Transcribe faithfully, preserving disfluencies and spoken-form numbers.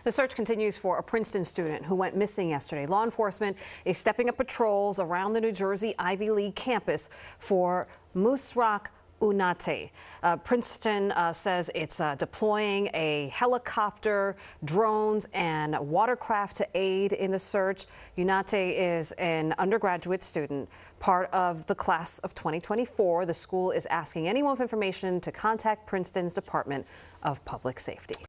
The search continues for a Princeton student who went missing yesterday. Law enforcement is stepping up patrols around the New Jersey Ivy League campus for Misrach Ewunetie. Uh, Princeton uh, says it's uh, deploying a helicopter, drones, and watercraft to aid in the search. Ewunetie is an undergraduate student, part of the class of twenty twenty-four. The school is asking anyone with information to contact Princeton's Department of Public Safety.